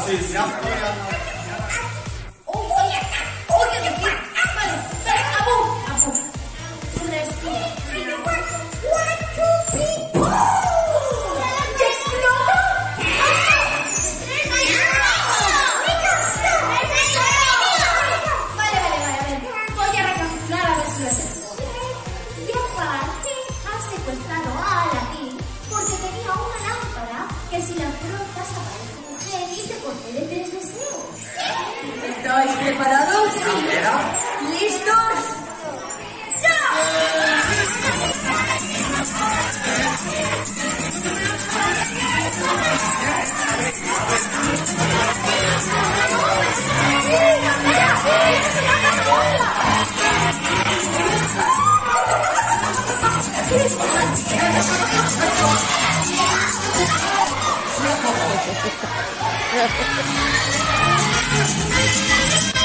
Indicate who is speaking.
Speaker 1: Sí, sí.
Speaker 2: Si la frotas aparece un genio y te concede 3 deseos.
Speaker 3: ¿Estáis preparados? ¿Listos? ¡Ya!
Speaker 4: Ha ha ha ha.